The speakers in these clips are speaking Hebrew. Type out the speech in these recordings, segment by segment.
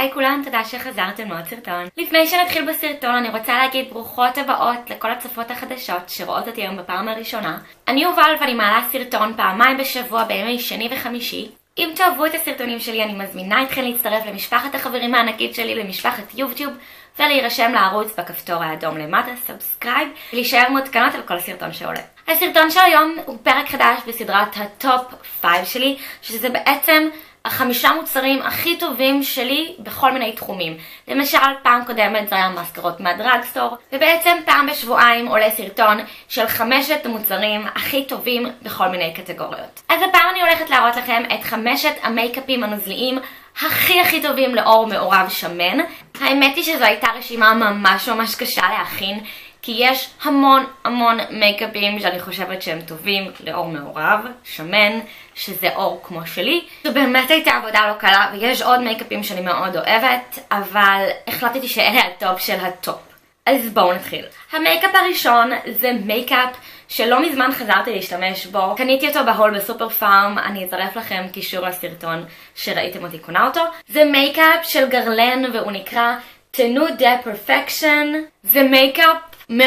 היי כולם, תודה שחזרתם לעוד סרטון. לפני שנתחיל בסרטון אני רוצה להגיד ברוכות הבאות לכל הצופות החדשות שרואות אותי היום בפעם הראשונה. אני יובל ואני מעלה סרטון פעמיים בשבוע בימי שני וחמישי. אם תאהבו את הסרטונים שלי אני מזמינה אתכם להצטרף למשפחת החברים הענקית שלי, למשפחת יוטיוב, ולהירשם לערוץ בכפתור האדום למטה, סאבסקרייב, ולהישאר מעודכנות על כל סרטון שעולה. הסרטון של היום הוא פרק חדש בסדרת הטופ 5 שלי, שזה בעצם 5 מוצרים הכי טובים שלי בכל מיני תחומים. למשל, פעם קודמת זה היה מזכרות מהדרגסטור, ובעצם פעם בשבועיים עולה סרטון של 5 המוצרים הכי טובים בכל מיני קטגוריות. אז הפעם אני הולכת להראות לכם את 5 המייקאפים הנוזליים הכי טובים לאור מעורב שמן. האמת היא שזו הייתה רשימה ממש קשה להכין, כי יש המון מייקאפים שאני חושבת שהם טובים לאור מעורב, שמן, שזה אור כמו שלי. זו באמת הייתה עבודה לא קלה, ויש עוד מייקאפים שאני מאוד אוהבת, אבל החלטתי שאלה הטופ של הטופ. אז בואו נתחיל. המייקאפ הראשון זה מייקאפ שלא מזמן חזרתי להשתמש בו. קניתי אותו בהול בסופר פארם, אני אצרף לכם קישור לסרטון שראיתם אותי קונה אותו. זה מייקאפ של גרלן והוא נקרא Tenue de Perfection. זה מייקאפ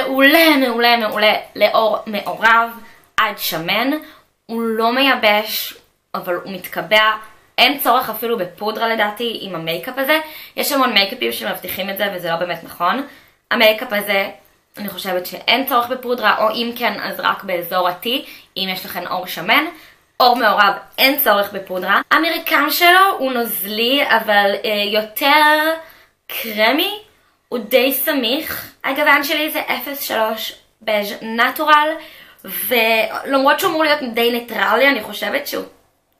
מעולה לאור מעורב עד שמן. הוא לא מייבש, אבל הוא מתקבע. אין צורך אפילו בפודרה לדעתי עם המייקאפ הזה. יש המון מייקאפים שמבטיחים את זה וזה לא באמת נכון. המייקאפ הזה, אני חושבת שאין צורך בפודרה, או אם כן אז רק באזור ה-T, אם יש לכם אור שמן. אור מעורב אין צורך בפודרה. המרקם שלו הוא נוזלי אבל יותר קרמי, הוא די סמיך. הגוון שלי זה 03 בז' נטורל, ולמרות שהוא אמור להיות די ניטרלי, אני חושבת שהוא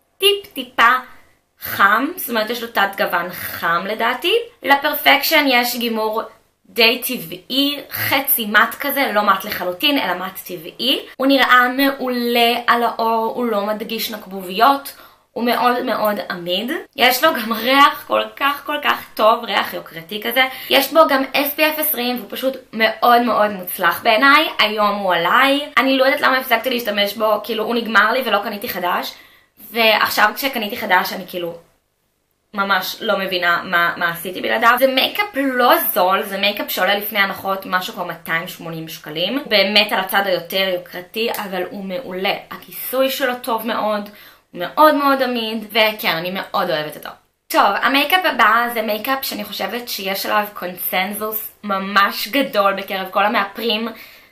טיפה חם, זאת אומרת יש לו תת גוון חם לדעתי. לפרפקשן יש גימור די טבעי, חצי מט כזה, לא מט לחלוטין, אלא מט טבעי. הוא נראה מעולה על האור, הוא לא מדגיש נקבוביות, הוא מאוד עמיד. יש לו גם ריח כל כך טוב, ריח יוקרתי כזה. יש בו גם SPF 20 והוא פשוט מאוד מוצלח בעיניי. היום הוא עליי. אני לא יודעת למה הפסקתי להשתמש בו, כאילו הוא נגמר לי ולא קניתי חדש. ועכשיו כשקניתי חדש אני כאילו ממש לא מבינה מה עשיתי בלעדיו. זה מייקאפ לא זול, זה מייקאפ שעולה לפני הנחות משהו כמו 280 שקלים. באמת על הצד היותר יוקרתי, אבל הוא מעולה. הכיסוי שלו טוב מאוד. מאוד עמיד, וכן, אני מאוד אוהבת אותו. טוב, המייקאפ הבא זה מייקאפ שאני חושבת שיש עליו קונסנזוס ממש גדול בקרב כל המאפרים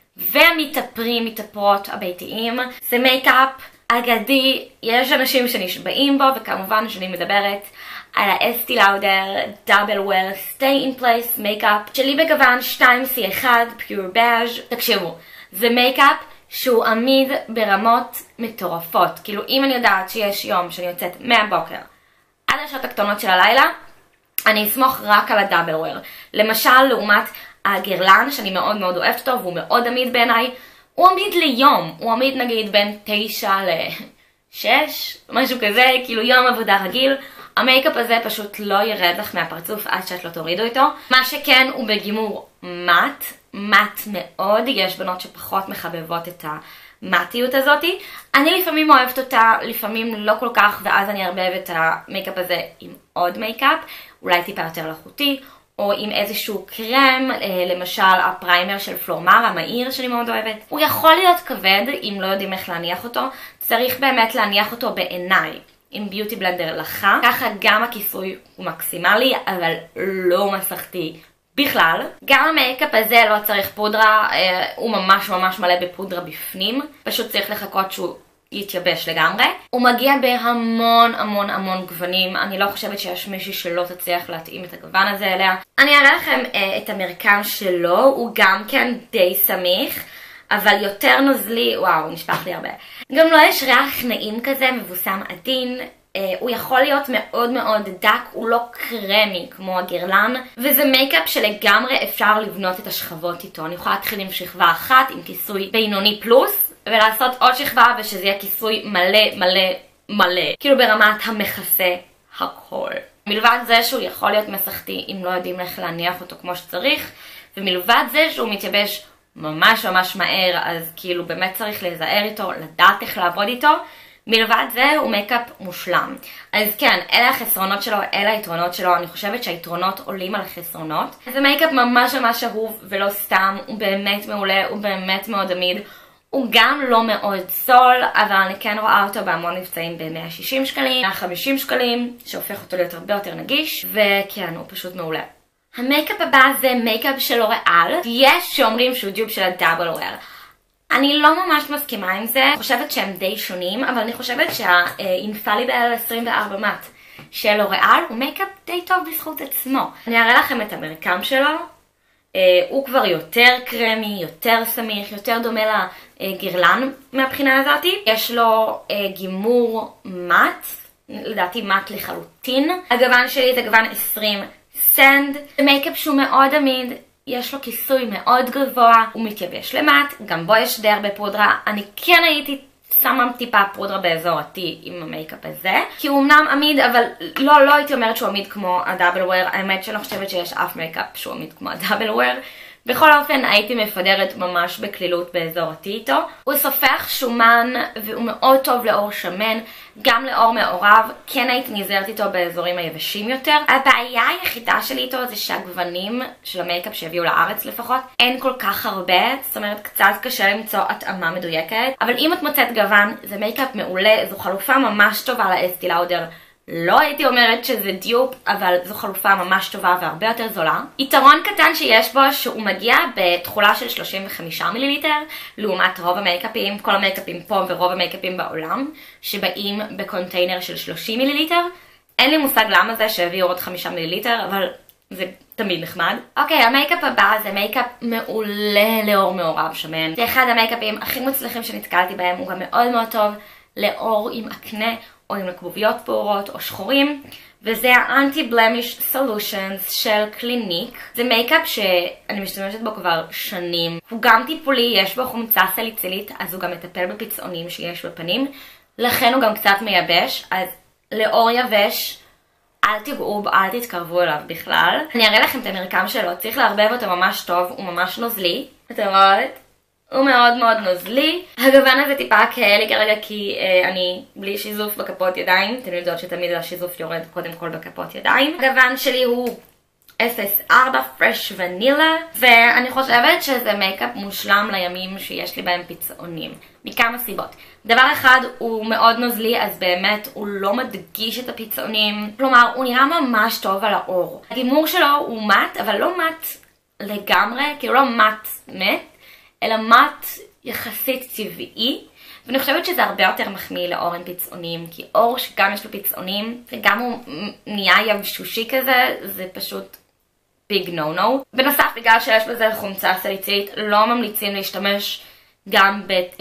מתאפרות הביתיים. זה מייקאפ אגדי, יש אנשים שנשבעים בו, וכמובן שאני מדברת על ה-Estee Lauder Double Wear Stay in Place מייקאפ שלי בגוון 2C1 Pure Beige. תקשיבו, זה מייקאפ שהוא עמיד ברמות מטורפות. כאילו אם אני יודעת שיש יום שאני יוצאת מהבוקר עד השעות הקטנות של הלילה, אני אסמוך רק על הדאבל וויר. למשל לעומת הגרלן שאני מאוד אוהבת אותו והוא מאוד עמיד בעיניי, הוא עמיד ליום, הוא עמיד נגיד בין 9 ל-6, משהו כזה, כאילו יום עבודה רגיל. המייקאפ הזה פשוט לא ירד לך מהפרצוף עד שאת לא תורידו איתו. מה שכן הוא בגימור מט מאוד, יש בנות שפחות מחבבות את המטיות הזאת. אני לפעמים אוהבת אותה, לפעמים לא כל כך, ואז אני ארבב את המייקאפ הזה עם עוד מייקאפ, אולי טיפה יותר מלאכותי, או עם איזשהו קרם, למשל הפריימר של פלורמר, המהיר שאני מאוד אוהבת. הוא יכול להיות כבד אם לא יודעים איך להניח אותו, צריך באמת להניח אותו בעיניי עם ביוטי בלנדר לחה, ככה גם הכיסוי הוא מקסימלי, אבל לא מסכתי בכלל. גם המייקאפ הזה לא צריך פודרה, הוא ממש מלא בפודרה בפנים, פשוט צריך לחכות שהוא יתייבש לגמרי. הוא מגיע בהמון גוונים, אני לא חושבת שיש מישהי שלא תצליח להתאים את הגוון הזה אליה. אני אראה לכם את המרקם שלו, הוא גם כן די סמיך, אבל יותר נוזלי, וואו, הוא נשפך לי הרבה. גם לו יש ריח נעים כזה, מבוסם עדין. הוא יכול להיות מאוד דק, הוא לא קרמי כמו הגרלן, וזה מייקאפ שלגמרי אפשר לבנות את השכבות איתו. אני יכולה להתחיל עם שכבה אחת עם כיסוי בינוני פלוס, ולעשות עוד שכבה ושזה יהיה כיסוי מלא, כאילו ברמת המכסה הכל. מלבד זה שהוא יכול להיות מסכתי אם לא יודעים איך להניח אותו כמו שצריך, ומלבד זה שהוא מתייבש ממש מהר, אז כאילו באמת צריך להיזהר איתו, לדעת איך לעבוד איתו, מלבד זה הוא מייקאפ מושלם. אז כן, אלה החסרונות שלו, אלה היתרונות שלו, אני חושבת שהיתרונות עולים על החסרונות. זה מייקאפ ממש ממש אהוב ולא סתם, הוא באמת מעולה, הוא באמת מאוד עמיד. הוא גם לא מאוד זול, אבל אני כן רואה אותו בהמון מבצעים ב-160 שקלים, 150 שקלים, שהופך אותו להיות הרבה יותר נגיש, וכן, הוא פשוט מעולה. המייקאפ הבא זה מייקאפ של לוריאל. יש שאומרים שהוא דיופ של הדאבל וויר. אני לא ממש מסכימה עם זה, אני חושבת שהם די שונים, אבל אני חושבת שהאינפליבל 24 מאט של לוריאל הוא מייקאפ די טוב בזכות עצמו. אני אראה לכם את המרקם שלו. הוא כבר יותר קרמי, יותר סמיך, יותר דומה לגירלן מהבחינה הזאת. יש לו גימור מאט, לדעתי מאט לחלוטין. הגוון שלי זה גוון 20 סנד. זה מייקאפ שהוא מאוד עמיד, יש לו כיסוי מאוד גבוה, הוא מתייבש למט, גם בו יש די הרבה פודרה. אני כן הייתי שמה טיפה פודרה באזור ה-T עם המייקאפ הזה, כי הוא אמנם עמיד, אבל לא הייתי אומרת שהוא עמיד כמו הדאבל וויר. האמת שאני לא חושבת שיש אף מייקאפ שהוא עמיד כמו הדאבל וויר. בכל אופן הייתי מפדרת ממש בקלילות באזור ה-T איתו. הוא סופח שומן והוא מאוד טוב לאור שמן, גם לאור מעורב. כן הייתי נזהרת איתו באזורים היבשים יותר. הבעיה היחידה שלי איתו זה שהגוונים של המייקאפ שהביאו לארץ לפחות אין כל כך הרבה, זאת אומרת קצת קשה למצוא התאמה מדויקת. אבל אם את מוצאת גוון, זה מייקאפ מעולה, זו חלופה ממש טובה לאסטי לאודר. לא הייתי אומרת שזה דיופ, אבל זו חלופה ממש טובה והרבה יותר זולה. יתרון קטן שיש בו שהוא מגיע בתכולה של 35 מיליליטר, לעומת רוב המייקאפים, כל המייקאפים פה ורוב המייקאפים בעולם, שבאים בקונטיינר של 30 מיליליטר. אין לי מושג למה זה שהביאו עוד 5 מיליליטר, אבל זה תמיד נחמד. אוקיי, המייקאפ הבא זה מייקאפ מעולה לאור מעורב שמן. זה אחד המייקאפים הכי מוצלחים שנתקלתי בהם, הוא גם מאוד מאוד טוב לאור עם אקנה, או עם לקבוביות פעורות או שחורים, וזה ה-Anti-Blemish Solutions של קליניק. זה מייקאפ שאני משתמשת בו כבר שנים. הוא גם טיפולי, יש בו חומצה סליצילית, אז הוא גם מטפל בפצעונים שיש בפנים, לכן הוא גם קצת מייבש, אז לאור יבש, אל תיגעו בו, אל תתקרבו אליו בכלל. אני אראה לכם את המרקם שלו, צריך לערבב אותו ממש טוב, הוא ממש נוזלי. אתם רואים? הוא מאוד מאוד נוזלי. הגוון הזה טיפה קהה לי כרגע כי אני בלי שיזוף בכפות ידיים. אתם יודעות שתמיד השיזוף יורד קודם כל בכפות ידיים. הגוון שלי הוא 04 Fresh Vanilla, ואני חושבת שזה מייקאפ מושלם לימים שיש לי בהם פצעונים. מכמה סיבות. דבר אחד, הוא מאוד נוזלי, אז באמת הוא לא מדגיש את הפצעונים. כלומר, הוא נראה ממש טוב על האור. הגימור שלו הוא מט, אבל לא מט לגמרי, כאילו לא מט מת, אלא מט יחסית טבעי, ואני חושבת שזה הרבה יותר מחמיא לאור עם פצעונים, כי אור שגם יש לו פצעונים, וגם הוא נהיה יבשושי כזה, זה פשוט ביג נו נו. בנוסף, בגלל שיש בזה חומצה סליצילית, לא ממליצים להשתמש גם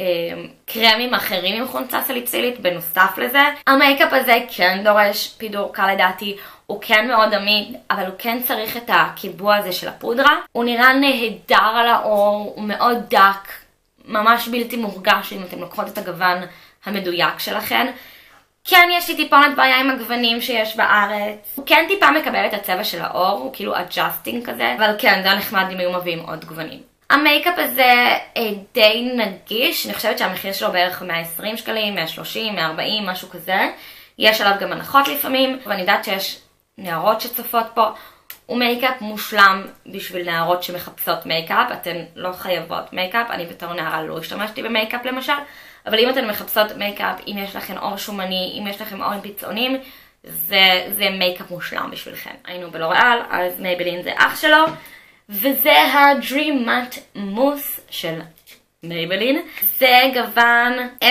בקרמים אחרים עם חומצה סליצילית בנוסף לזה. המייקאפ הזה כן דורש פידור קל לדעתי, הוא כן מאוד עמיד, אבל הוא כן צריך את הקיבוע הזה של הפודרה. הוא נראה נהדר על האור, הוא מאוד דק, ממש בלתי מורגש אם אתם לוקחות את הגוון המדויק שלכם. כן, יש לי טיפונת בעיה עם הגוונים שיש בארץ. הוא כן טיפה מקבל את הצבע של האור, הוא כאילו אדג'סטינג כזה, אבל כן, זה נחמד אם היו מביאים עוד גוונים. המייקאפ הזה די נגיש, אני חושבת שהמחיר שלו בערך 120 שקלים, 130, 140, משהו כזה. יש עליו גם הנחות לפעמים, ואני יודעת שיש נערות שצופות פה. הוא מייקאפ מושלם בשביל נערות שמחפשות מייקאפ, אתן לא חייבות מייקאפ, אני בתור נערה לא השתמשתי במייקאפ למשל, אבל אם אתן מחפשות מייקאפ, אם יש לכם אור שומני, אם יש לכם אור עם פצעונים, זה מייקאפ מושלם בשבילכם. היינו בלוריאל, אז מייבלין זה אח שלו, וזה ה-Dream Matte Mousse של מייבלין. זה גוון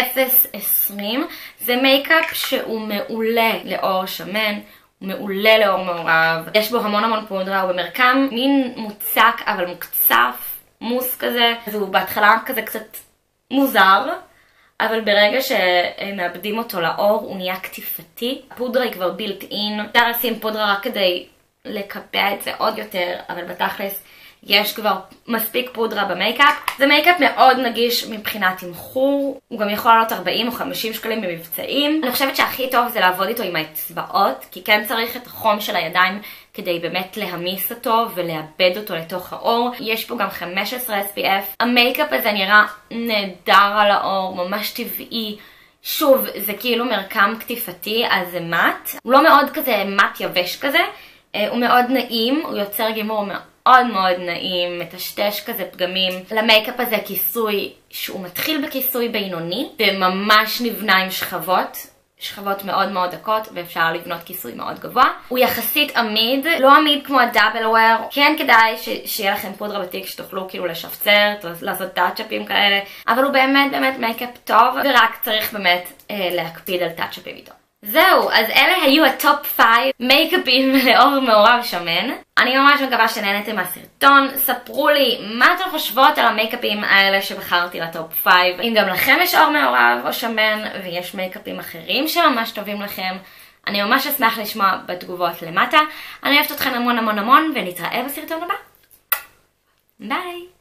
020, זה מייקאפ שהוא מעולה לאור שמן, הוא מעולה לאור מעורב, יש בו המון המון פודרה, הוא במרקם מין מוצק אבל מוקצף, מוס כזה, אז הוא בהתחלה כזה קצת מוזר, אבל ברגע שמאבדים אותו לאור הוא נהיה קטיפתי. הפודרה היא כבר בילט אין, אפשר לשים פודרה רק כדי לקבע את זה עוד יותר, אבל בתכלס יש כבר מספיק פודרה במייקאפ. זה מייקאפ מאוד נגיש מבחינת תמחור, הוא גם יכול לעלות 40 או 50 שקלים במבצעים. אני חושבת שהכי טוב זה לעבוד איתו עם האצבעות, כי כן צריך את החום של הידיים כדי באמת להמיס אותו ולאבד אותו לתוך האור. יש פה גם 15 SPF. המייקאפ הזה נראה נהדר על האור, ממש טבעי, שוב, זה כאילו מרקם קטיפתי, אז זה מט. הוא לא מאוד כזה מט יבש כזה, הוא מאוד נעים, הוא יוצר גימור מאוד מאוד נעים, מטשטש כזה פגמים. למייקאפ הזה כיסוי שהוא מתחיל בכיסוי בינוני, וממש נבנה עם שכבות מאוד מאוד דקות, ואפשר לבנות כיסוי מאוד גבוה. הוא יחסית עמיד, לא עמיד כמו הדאבל וויר. כן כדאי שיהיה לכם פודרה בתיק שתוכלו כאילו לשפצר, לעשות טאצ'אפים כאלה, אבל הוא באמת מייקאפ טוב, ורק צריך באמת להקפיד על טאצ'אפים איתו. זהו, אז אלה היו הטופ 5 מייקאפים לאור מעורב שמן. אני ממש מקווה שנהנתם מהסרטון. ספרו לי מה אתם חושבות על המייקאפים האלה שבחרתי לטופ 5. אם גם לכם יש עור מעורב או שמן ויש מייקאפים אחרים שממש טובים לכם, אני ממש אשמח לשמוע בתגובות למטה. אני אוהבת אתכם המון ונתראה בסרטון הבא. ביי!